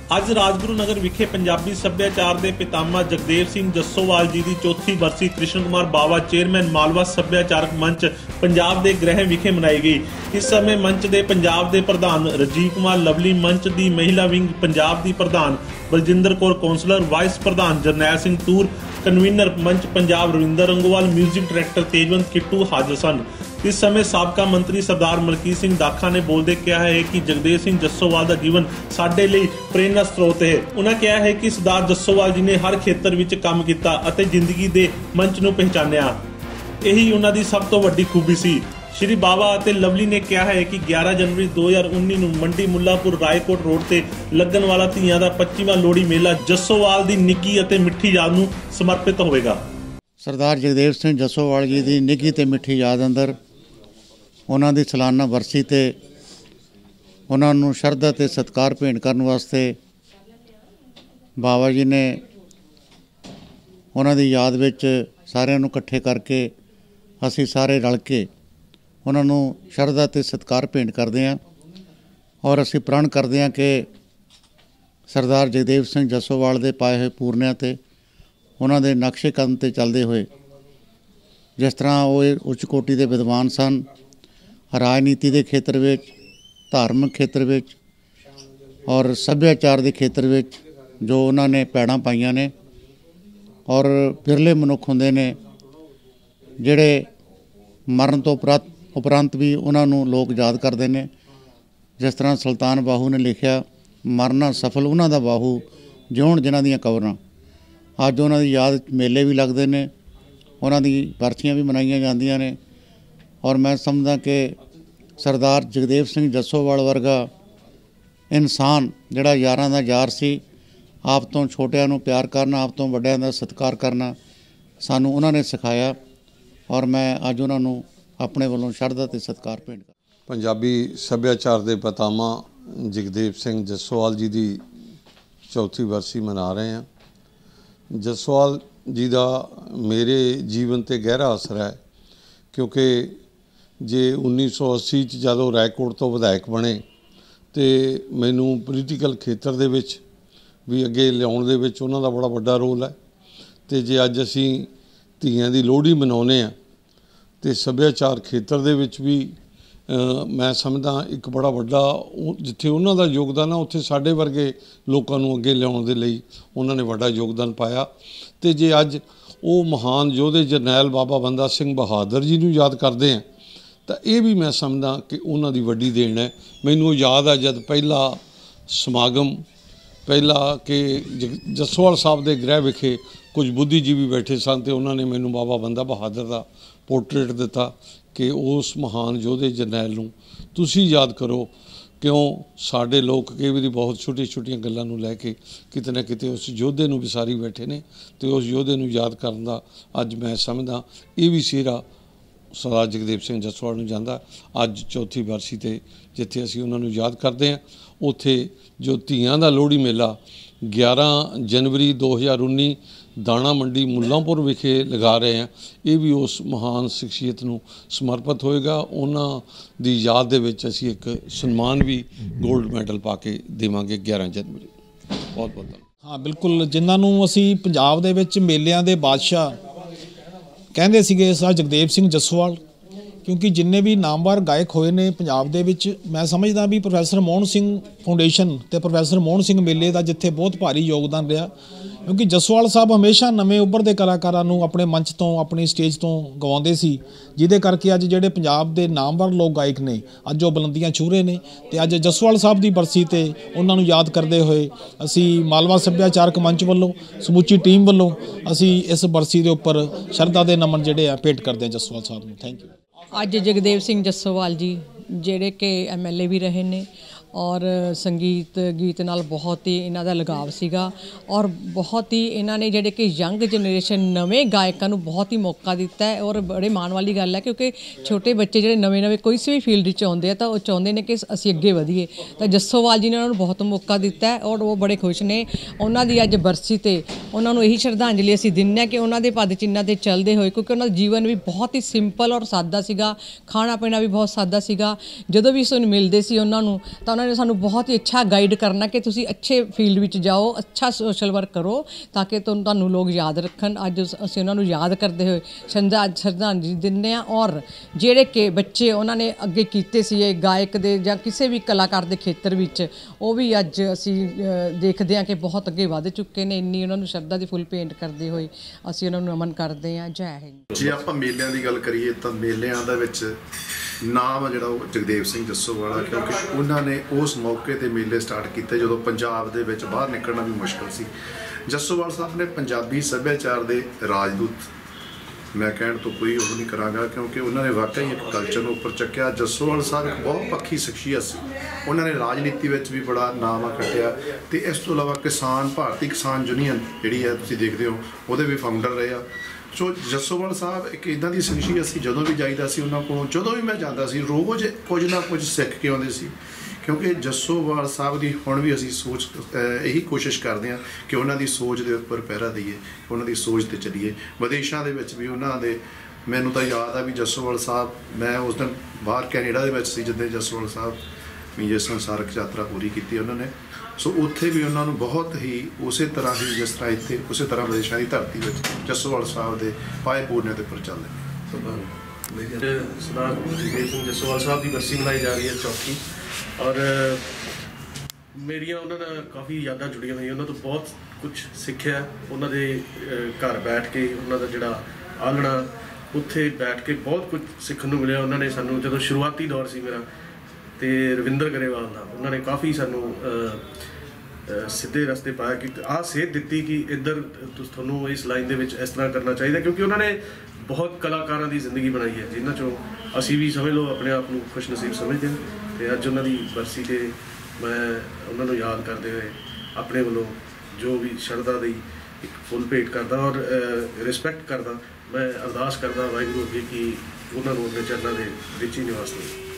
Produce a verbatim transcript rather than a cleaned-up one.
ਅੱਜ ਰਾਜਗੁਰੂ ਨਗਰ ਵਿਖੇ ਪੰਜਾਬੀ ਸੱਭਿਆਚਾਰ ਦੇ ਪਿਤਾਮਾ ਜਗਦੇਵ ਸਿੰਘ ਜੱਸੋਵਾਲ ਜੀ ਦੀ ਚੌਥੀ ਬਰਸੀ ਕ੍ਰਿਸ਼ਨ ਕੁਮਾਰ ਬਾਵਾ ਚੇਅਰਮੈਨ ਮਾਲਵਾ ਸੱਭਿਆਚਾਰਕ ਮੰਚ ਪੰਜਾਬ ਦੇ ਗ੍ਰਹਿ ਵਿਖੇ ਮਨਾਈ ਗਈ। ਇਸ ਸਮੇਂ ਮੰਚ ਦੇ ਪੰਜਾਬ ਦੇ ਪ੍ਰਧਾਨ ਰਾਜੀਵ ਕੁਮਾਰ ਲਵਲੀ, ਮੰਚ ਦੀ ਮਹਿਲਾ ਵਿੰਗ ਪੰਜਾਬ ਦੀ ਪ੍ਰਧਾਨ ਬਲਜਿੰਦਰ ਕੌਰ, ਕੌਂਸਲਰ ਵਾਈਸ ਪ੍ਰਧਾਨ ਜਰਨੈਲ ਸਿੰਘ ਤੂਰ, ਕਨਵੀਨਰ ਮੰਚ ਪੰਜਾਬ ਰਵਿੰਦਰ ਰੰਗੋਵਾਲ, ਮਿਊਜ਼ਿਕ ਡਾਇਰੈਕਟਰ ਤੇਜਵੰਤ ਕਿੱਟੂ ਹਾਜ਼ਰ ਸਨ। इस समय साबका मंत्री सरदार मलकीत सिंह दाखा ने बोलते कहा है कि जगदेव सिंह जस्सोवाल का जीवन साडे लई प्रेरणा स्रोत है। उन्होंने कहा है कि सरदार जस्सोवाल जी ने हर खेतर विच काम किया अते जिंदगी दे मंच नूं पहचानिया। यही उन्हां दी सब तो वड्डी खूबी सी। श्री बावा अते लवली ने कहा है कि ग्यारह जनवरी दो हज़ार उन्नीस नूं मंडी मुल्लापुर रायकोट रोड ते लगन वाला धीआं दा पच्चीवां लोहड़ी मेला जस्सोवाल दी निੱਕੀ अते मिठी याद नूं समर्पित होवेगा। सरदार जगदेव सिंह जस्सोवाल जी दी निੱकी ते मिठी याद अंदर उन्हां दी सालाना वरसी ते उन्हां नूं शरधा ते सत्कार भेंट करन वास्ते बाबा जी ने उन्हां दी याद विच सारिआं नूं इकट्ठे करके असीं सारे रल के उन्हां नूं शरधा ते सत्कार भेंट करदे हां और असीं प्रण करदे हां कि सरदार जगदेव सिंह जस्सोवाल दे पाए होए पूरनिਆਂ ते उन्हां दे नक्शे कदम ते चलदे होए जिस तरह वो उच्च कोटि दे विद्वान सन, राजनीति के खेत्र में, धार्मिक खेत्र में और सभ्याचार के खेत्र में जो उन्होंने पैड़ा पाइया ने और बिरले मनुख होंदे ने जिहड़े मरण तो उपरंत उपरंत भी उन्होंने लोग याद करते हैं। जिस तरह सुल्तान बाहू ने लिखा, मरना सफल उन्हों दा बाहू जिउण जिन्हां दीआं कबरां। अज उन्हों दी याद मेले भी लगते हैं, उन्हों दी बरसियां भी मनाइयां जांदियां ने और मैं समझदा कि सरदार जगदेव सिंह जस्सोवाल वर्गा इंसान जिहड़ा यारां दा यार सी, आप तो छोटियां नूं प्यार करना, आप तो वड्डियां दा सत्कार करना सानूं उन्हां ने सिखाया और मैं अज उन्हां नूं अपने वल्लों शरधा ते सत्कार भेंट कर पंजाबी सभ्याचार दे पितामा जगदेव सिंह जस्सोवाल जी दी चौथी बरसी मना रहे हैं। जस्सोवाल जी दा मेरे जीवन ते गहरा असर है क्योंकि जे उन्नीस सौ अस्सी जदों रायकोट तो विधायक बने तो मैनू पोलीटिकल खेत्र दे विच भी अगे लियाउण दे विच उन्हां दा बड़ा वड्डा रोल है। तो जे अज असीं धीआं दी लोहड़ी मनाउने आ तो सभ्याचार खेत्र दे विच भी आ, मैं समझदा एक बड़ा वड्डा जिथे उन्हां दा योगदान है उत्थे साडे वर्गे लोकां नूं अगे लियाउण दे लई उन्हां ने वड्डा योगदान पाया। तो जे अज वो महान योधे जरनैल बाबा बंदा सिंह बहादुर जी नूं याद करते हैं तो ये भी मैं समझदा कि उन्हां दी वड्डी देन है। मैनूं याद है जब पहला समागम पहला कि जस्सोवाल साहब के गृह विखे कुछ बुद्धिजीवी बैठे सन तो उन्होंने मैनूं बाबा बंदा बहादुर का पोर्ट्रेट दिता कि उस महान योधे जरनैल नूं तुसीं याद करो। क्यों साडे लोग कई बारी बहुत छोटी छोटिया गल्लां नूं लैके किते ना किते उस योधे नूं विसारी बैठे ने तो उस योधे नूं याद करन दा अज मैं समझदा ये भी सिहरा सरदार जगदेव सिंह जस्सोवाल नूं जांदा। अज चौथी बरसी ते जिथे असीं उन्हां नूं याद करते हैं उत्थे जो धीआं दा लोहड़ी मेला ग्यारह जनवरी दो हज़ार उन्नीस दाणा मंडी मुल्लांपुर विखे लगा रहे हैं, ये भी उस महान शख्सियत नूं समर्पित होएगा। उन्हां दी याद दे विच असीं एक सन्मान भी गोल्ड मैडल पा के देवांगे ग्यारह जनवरी। बहुत बहुत हाँ बिल्कुल, जिन्हां नूं असीं पंजाब दे विच मेलिਆਂ ਦੇ बादशाह ਕਹਿੰਦੇ ਸੀਗੇ ਸਰ जगदेव सिंह जस्सोवाल, क्योंकि जिन्ने भी नामवर गायक होए ने पंजाब दे विच मैं समझदा भी प्रोफैसर मोहन सिंह फाउंडेशन ते प्रोफैसर मोहन सिंह मेले का जिथे बहुत भारी योगदान रहा। क्योंकि जस्सोवाल साहब हमेशा नवे उभरते कलाकारां नूं अपने मंच तो अपनी स्टेज तो गवाउंदे सी, जिहदे करके अज जिहड़े पंजाब दे नामवर लोक गायक ने अज वो बुलंदियां छू रहे ने। ते अज जस्सोवाल साहब की बरसी ते उन्हां नूं याद करते हुए असी मालवा सभ्याचारक मंच वल्लों समूची टीम वल्लों असी इस बरसी के उपर शरधा दे नमन जिहड़े आ भेंट करते हैं जस्सोवाल साहब नूं। Thank you. अज जगदेव सिंह जस्सोवाल जी जिहड़े कि एम एल ए भी रहे ने और संगीत गीत नाल बहुत ही इन्हां दा लगाव सीगा और बहुत ही इन्होंने जिहड़े कि यंग जनरेशन नवे गायकों नूं बहुत ही मौका दिता है। और बड़े माण वाली गल है क्योंकि छोटे बच्चे जिहड़े नवे नवे कोई भी फील्ड च आउंदे तो चाहुंदे ने कि असीं अगे वधीए, तो जस्सोवाल जी ने उन्होंने बहुत मौका दिता है और वो बड़े खुश ने। उन्हां दी अज बरसी ते उन्हां नूं यही श्रद्धांजलि असीं दिंदे कि उन्हां दे पद चिन्हां ते चलदे होए, क्योंकि उन्हां दा जीवन भी बहुत ही सिंपल और सादा सीगा, खाना पीना भी बहुत सादा सीगा। जदों भी उस नूं मिलदे सी उन्हां नूं तां ਉਹਨਾਂ ਨੇ ਸਾਨੂੰ ਬਹੁਤ ਹੀ ਅੱਛਾ ਗਾਈਡ ਕਰਨਾ ਕਿ ਤੁਸੀਂ ਅੱਛੇ ਫੀਲਡ ਵਿੱਚ ਜਾਓ, ਅੱਛਾ ਸੋਸ਼ਲ ਵਰਕ ਕਰੋ ਤਾਂ ਕਿ ਤੁਹਾਨੂੰ ਤੁਹਾਨੂੰ ਲੋਕ ਯਾਦ ਰੱਖਣ। ਅੱਜ ਅਸੀਂ ਉਹਨਾਂ ਨੂੰ ਯਾਦ ਕਰਦੇ ਹੋਏ ਸ਼ਰਧਾ ਸ਼ਰਧਾਂਜਲੀ ਦਿੰਦੇ ਹਾਂ। ਔਰ ਜਿਹੜੇ ਕਿ ਬੱਚੇ ਉਹਨਾਂ ਨੇ ਅੱਗੇ ਕੀਤੇ ਸੀ ਇਹ ਗਾਇਕ ਦੇ ਜਾਂ ਕਿਸੇ ਵੀ ਕਲਾਕਾਰ ਦੇ ਖੇਤਰ ਵਿੱਚ, ਉਹ ਵੀ ਅੱਜ ਅਸੀਂ ਦੇਖਦੇ ਹਾਂ ਕਿ ਬਹੁਤ ਅੱਗੇ ਵੱਧ ਚੁੱਕੇ ਨੇ। ਇੰਨੀ ਉਹਨਾਂ ਨੂੰ ਸ਼ਰਧਾ ਦੀ ਫੁੱਲ ਭੇਂਟ ਕਰਦੇ ਹੋਏ ਅਸੀਂ ਉਹਨਾਂ ਨੂੰ ਨਮਨ ਕਰਦੇ ਹਾਂ। ਜੈ ਹਿੰਦ। ਜੇ ਆਪਾਂ ਮੇਲਿਆਂ ਦੀ ਗੱਲ ਕਰੀਏ ਤਾਂ ਮੇਲਿਆਂ ਦੇ ਵਿੱਚ ਨਾਮ ਆ ਜਿਹੜਾ ਉਹ ਜਗਦੇਵ ਸਿੰਘ ਜੱਸੋਵਾਲ ਆ, ਕਿਉਂਕਿ ਉਹਨਾਂ ਨੇ ਉਸ ਮੌਕੇ 'ਤੇ ਮੇਲੇ ਸਟਾਰਟ ਕੀਤੇ ਜਦੋਂ ਪੰਜਾਬ ਦੇ ਵਿੱਚ ਬਾਹਰ ਨਿਕਲਣਾ ਵੀ ਮੁਸ਼ਕਿਲ ਸੀ। ਜੱਸੋਵਾਲ ਸਾਹਿਬ ਨੇ ਪੰਜਾਬੀ ਸੱਭਿਆਚਾਰ ਦੇ ਰਾਜਦੂਤ, ਮੈਂ ਕਹਿਣ ਤੋਂ ਕੋਈ ਉਹ ਨਹੀਂ ਕਰਾਂਗਾ ਕਿਉਂਕਿ ਉਹਨਾਂ ਨੇ ਵਾਕਈ ਇੱਕ ਕਲਚਰ ਨੂੰ ਉੱਪਰ ਚੱਕਿਆ। ਜੱਸੋਵਾਲ ਸਾਹਿਬ ਇੱਕ ਬਹੁਤ ਪੱਖੀ ਸ਼ਖਸੀਅਤ ਸੀ। ਉਹਨਾਂ ਨੇ ਰਾਜਨੀਤੀ ਵਿੱਚ ਵੀ ਬੜਾ ਨਾਮ ਆ ਕੱਟਿਆ ਅਤੇ ਇਸ ਤੋਂ ਇਲਾਵਾ ਕਿਸਾਨ ਭਾਰਤੀ ਕਿਸਾਨ ਯੂਨੀਅਨ ਜਿਹੜੀ ਹੈ ਤੁਸੀਂ ਦੇਖਦੇ ਹੋ ਉਹਦੇ ਵੀ ਫਾਊਂਡਰ ਰਹੇ ਆ। ਸੋ ਜੱਸੋਵਾਲ ਸਾਹਿਬ ਇੱਕ ਇੱਦਾਂ ਦੀ ਸ਼ਖਸੀਅਤ ਸੀ, ਜਦੋਂ ਵੀ ਜਾਈਦਾ ਸੀ ਉਹਨਾਂ ਕੋਲੋਂ, ਜਦੋਂ ਵੀ ਮੈਂ ਜਾਂਦਾ ਸੀ ਰੋਜ਼ ਕੁਝ ਨਾ ਕੁਝ ਸਿੱਖ ਕੇ ਆਉਂਦੇ ਸੀ। ਕਿਉਂਕਿ ਜੱਸੋਵਾਲ ਸਾਹਿਬ ਦੀ ਹੁਣ ਵੀ ਅਸੀਂ ਸੋਚ ਇਹੀ ਕੋਸ਼ਿਸ਼ ਕਰਦੇ ਹਾਂ ਕਿ ਉਹਨਾਂ ਦੀ ਸੋਚ ਦੇ ਉੱਪਰ ਪਹਿਰਾ ਦਈਏ, ਉਹਨਾਂ ਦੀ ਸੋਚ 'ਤੇ ਚੱਲੀਏ। ਵਿਦੇਸ਼ਾਂ ਦੇ ਵਿੱਚ ਵੀ ਉਹਨਾਂ ਦੇ, ਮੈਨੂੰ ਤਾਂ ਯਾਦ ਆ ਵੀ ਜੱਸੋਵਾਲ ਸਾਹਿਬ, ਮੈਂ ਉਸ ਦਿਨ ਬਾਹਰ ਕੈਨੇਡਾ ਦੇ ਵਿੱਚ ਸੀ ਜਿੱਦਾਂ ਜੱਸੋਵਾਲ ਸਾਹਿਬ ਵੀ ਜੇ ਸੰਸਾਰਕ ਯਾਤਰਾ ਪੂਰੀ ਕੀਤੀ ਉਹਨਾਂ ਨੇ। ਸੋ ਉੱਥੇ ਵੀ ਉਹਨਾਂ ਨੂੰ ਬਹੁਤ ਹੀ ਉਸੇ ਤਰ੍ਹਾਂ ਹੀ ਜਿਸ ਤਰ੍ਹਾਂ ਇੱਥੇ ਉਸੇ ਤਰ੍ਹਾਂ ਵਿਦੇਸ਼ਾਂ ਦੀ ਧਰਤੀ ਵਿੱਚ ਜੱਸੋਵਾਲ ਸਾਹਿਬ ਦੇ ਪਾਏ ਪੂਰਨੇ ਦੇ ਉੱਪਰ ਚੱਲਦੇ। ਸਰਦਾਰ ਜਗਦੇਵ ਸਿੰਘ ਜੱਸੋਵਾਲ ਸਾਹਿਬ ਦੀ ਬਰਸੀ ਮਨਾਈ ਜਾ ਰਹੀ ਹੈ ਚੌਥੀ, ਔਰ ਮੇਰੀਆਂ ਉਹਨਾਂ ਨਾਲ ਕਾਫੀ ਯਾਦਾਂ ਜੁੜੀਆਂ ਹੋਈਆਂ। ਉਹਨਾਂ ਤੋਂ ਬਹੁਤ ਕੁਝ ਸਿੱਖਿਆ। ਉਹਨਾਂ ਦੇ ਘਰ ਬੈਠ ਕੇ ਉਹਨਾਂ ਦਾ ਜਿਹੜਾ ਆਲਣਾ, ਉੱਥੇ ਬੈਠ ਕੇ ਬਹੁਤ ਕੁਝ ਸਿੱਖਣ ਨੂੰ ਮਿਲਿਆ। ਉਹਨਾਂ ਨੇ ਸਾਨੂੰ, ਜਦੋਂ ਸ਼ੁਰੂਆਤੀ ਦੌਰ ਸੀ ਮੇਰਾ ਅਤੇ ਰਵਿੰਦਰ ਗਰੇਵਾਲ ਦਾ, ਉਹਨਾਂ ਨੇ ਕਾਫੀ ਸਾਨੂੰ ਸਿੱਧੇ ਰਸਤੇ ਪਾਇਆ ਕਿ ਆਹ ਸੇਧ ਦਿੱਤੀ ਕਿ ਇੱਧਰ ਤੁਹਾਨੂੰ ਇਸ ਲਾਈਨ ਦੇ ਵਿੱਚ ਇਸ ਤਰ੍ਹਾਂ ਕਰਨਾ ਚਾਹੀਦਾ, ਕਿਉਂਕਿ ਉਹਨਾਂ ਨੇ ਬਹੁਤ ਕਲਾਕਾਰਾਂ ਦੀ ਜ਼ਿੰਦਗੀ ਬਣਾਈ ਹੈ ਜਿਨ੍ਹਾਂ 'ਚੋਂ ਅਸੀਂ ਵੀ ਸਮਝ ਲਓ ਆਪਣੇ ਆਪ ਨੂੰ ਖੁਸ਼ਨਸੀਬ ਸਮਝਦੇ ਹਾਂ। ਅਤੇ ਅੱਜ ਉਹਨਾਂ ਦੀ ਬਰਸੀ 'ਤੇ ਮੈਂ ਉਹਨਾਂ ਨੂੰ ਯਾਦ ਕਰਦੇ ਹੋਏ ਆਪਣੇ ਵੱਲੋਂ ਜੋ ਵੀ ਸ਼ਰਧਾ ਦੀ ਇੱਕ ਫੁੱਲ ਭੇਟ ਕਰਦਾ ਔਰ ਰਿਸਪੈਕਟ ਕਰਦਾ। ਮੈਂ ਅਰਦਾਸ ਕਰਦਾ ਵਾਹਿਗੁਰੂ ਅੱਗੇ ਕਿ ਉਹਨਾਂ ਨੂੰ ਆਪਣੇ ਚਰਨਾਂ ਦੇ ਵਿੱਚ ਹੀ ਨਿਵਾਸ ਦੇਵੇ।